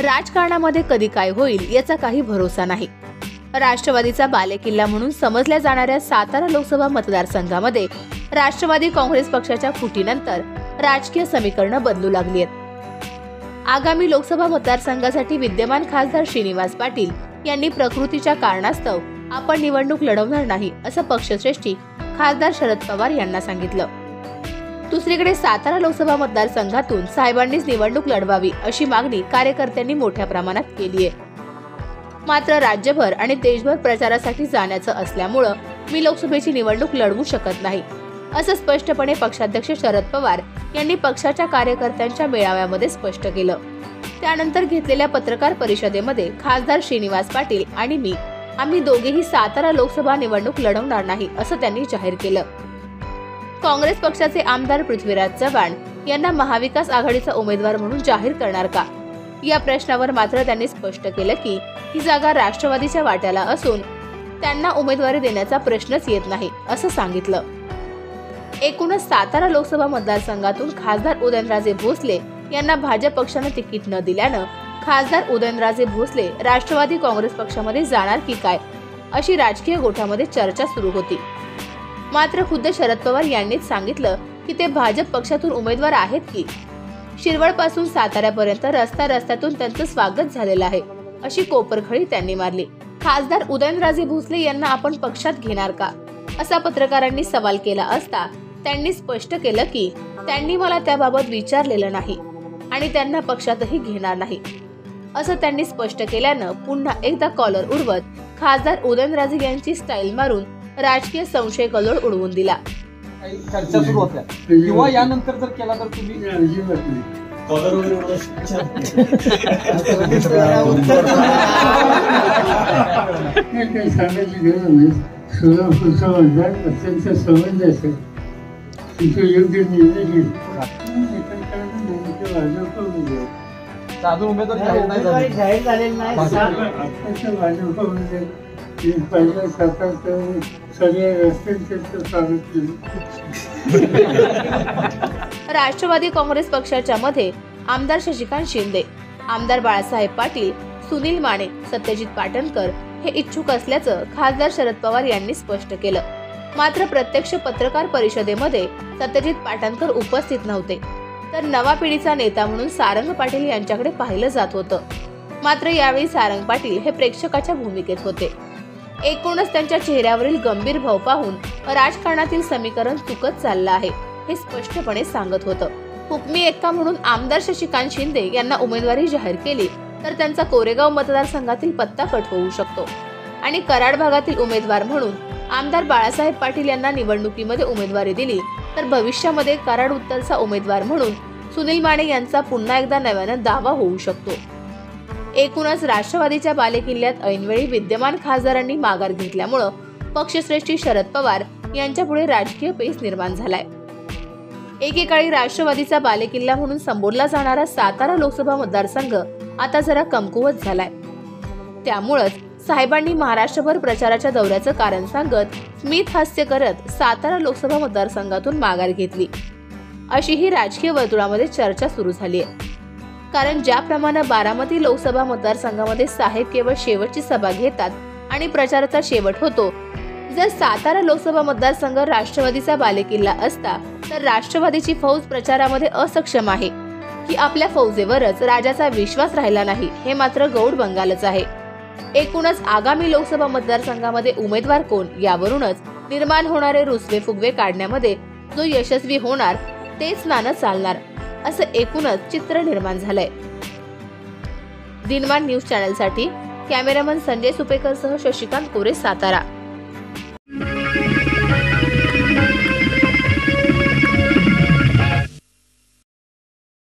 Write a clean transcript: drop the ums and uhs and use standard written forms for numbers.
राजकारणामध्ये कधी काय होईल याचा काही भरोसा नाही। राष्ट्रवादीचा बालेकिल्ला म्हणून समजल्या जाणाऱ्या सातारा लोकसभा मतदारसंघामध्ये राष्ट्रवादी काँग्रेस पक्षाच्या फुटीनंतर राजकीय समीकरणं बदलू लागली आहेत। आगामी लोकसभा मतदारसंघासाठी विद्यमान खासदार श्रीनिवास पाटील यांनी प्रकृतीच्या कारणास्तव आपण निवडणूक लढवणार नाही असं पक्षश्रेष्ठी खासदार शरद पवार यांना सांगितलं। दुसरीकडे सातारा लोकसभा मतदारसंघातून साहेबांनीच निवडणूक लढवावी अशी मागणी कार्यकर्त्यांनी मोठ्या प्रमाणात केली आहे। मात्र राज्यभर आणि देशभर प्रचारासाठी जाण्याचं असल्यामुळं मी लोकसभेची निवडणूक लढवू शकत नाही असं स्पष्टपणे पक्षाध्यक्ष शरद पवार यांनी पक्षाच्या कार्यकर्त्यांच्या मेळाव्यामध्ये स्पष्ट केलं। त्यानंतर घेतलेल्या पत्रकार परिषदेमध्ये खासदार श्रीनिवास पाटील आणि आम्ही दोघेही सातारा लोकसभा निवडणूक लढवणार नाही असं त्यांनी जाहीर केलं। काँग्रेस पक्षाचे आमदार पृथ्वीराज चव्हाण यांना महाविकास आघाडीचा उमेदवार म्हणून जाहीर करणार का या प्रश्नावर मात्र त्यांनी स्पष्ट केलं की ही जागा राष्ट्रवादीच्या वाट्याला असून त्यांना उमेदवारी देण्याचा प्रश्नच येत नाही असं सांगितलं। एकूणच सातारा लोकसभा मतदारसंघातून खासदार उदयनराजे भोसले यांना भाजप पक्षाने तिकीट न दिल्यानं खासदार उदयनराजे भोसले राष्ट्रवादी काँग्रेस पक्षामध्ये जाणार की काय अशी राजकीय गोठ्यामध्ये चर्चा सुरू होती। मात्र खुद्द शरद पवार यांनीच सांगितलं की ते भाजप पक्षातून उमेदवार आहेत की शिरवळपासून साताऱ्यापर्यंत रस्त्यातून त्यांचं स्वागत झालेलं आहे अशी कोपरखळी त्यांनी मारली। खासदार उदयनराजे भोसले यांना आपण पक्षात घेणार का असा पत्रकारांनी सवाल केला असता त्यांनी स्पष्ट केलं की त्यांनी मला त्याबाबत विचारलेलं नाही आणि त्यांना पक्षातही घेणार नाही असं त्यांनी स्पष्ट केल्यानं पुन्हा एकदा कॉलर उडवत खासदार उदयनराजे यांची स्टाईल मारून राजकीय संशय कल्लोळ उडवून दिला। चर्चा सुरू होत्या किंवा यानंतर जर केला तर तुम्ही कॉलर वगैरे अत्यंत समंजस आहे योग्य निर्णय घेईल। अजून उमेदवार जाहीर झालेला नाही राष्ट्रवादी काँग्रेस पक्षाच्या मध्ये आमदार शशिकांत शिंदे, आमदार बाळासाहेब पाटील, सुनील माने, सत्यजित पाटणकर हे इच्छुक असल्याचं खासदार शरद पवार यांनी स्पष्ट केलं। मात्र प्रत्यक्ष पत्रकार परिषदेमध्ये सत्यजित पाटणकर उपस्थित नव्हते तर नवा पिढीचा नेता म्हणून सारंग पाटील यांच्याकडे पाहिलं जात होतं। मात्र यावेळी सारंग पाटील हे प्रेक्षकाच्या भूमिकेत होते। एकूणच त्यांच्या चेहऱ्यावरील गंभीर भाव पाहून राजकारणातील समीकरण चुकत चाललं आहे हे स्पष्टपणे सांगत होतं। हुकमी एक्का म्हणून आमदार शशिकांत शिंदे यांना उमेदवारी जाहीर केली तर त्यांचा कोरेगाव मतदारसंघातील पत्ता कट होऊ शकतो आणि कराड भागातील उमेदवार म्हणून आमदार बाळासाहेब पाटील यांना निवडणुकीमध्ये उमेदवारी दिली तर भविष्यामध्ये कराड उत्तरचा उमेदवार म्हणून सुनील माने यांचा पुन्हा एकदा नव्यानं दावा होऊ शकतो। एकूणच राष्ट्रवादीच्या बालेकिल्ल्यात ऐनवेळी विद्यमान खासदारांनी माघार घेतल्यामुळं पक्षश्रेष्ठी शरद पवार यांच्यापुढे राजकीय पेच निर्माण झालाय। एकेकाळी राष्ट्रवादीचा बालेकिल्ला म्हणून संबोधला जाणारा सातारा लोकसभा मतदारसंघ आता जरा कमकुवत झालाय। त्यामुळेच साहेबांनी महाराष्ट्रभर प्रचाराच्या दौऱ्याचं कारण सांगत स्मित हास्य करत सातारा लोकसभा मतदारसंघातून माघार घेतली अशी ही राजकीय वर्तुळामध्ये चर्चा सुरू झाली आहे। कारण ज्याप्रमाणे बारामती लोकसभा मतदारसंघामध्ये साहेब केवळ शेवटची सभा घेतात आणि प्रचाराचा शेवट होतो, जर सातारा लोकसभा मतदारसंघ राष्ट्रवादीचा बालेकिल्ला असता तर राष्ट्रवादीची फौज प्रचारामध्ये असक्षम आहे की आपल्या फौजेवरच राजाचा विश्वास राहिला नाही हे मात्र गौड बंगालच आहे। एकूणच आगामी लोकसभा मतदारसंघामध्ये उमेदवार कोण यावरूनच निर्माण होणारे रुसवे फुगवे काढण्यामध्ये जो यशस्वी होणार तेच नाणं चालणार असं एकूणच चित्र निर्माण झालंय। दिनमान न्यूज चॅनलसाठी कॅमेरामन संजय सुपेकर सह शशिकांत कोरे, सातारा।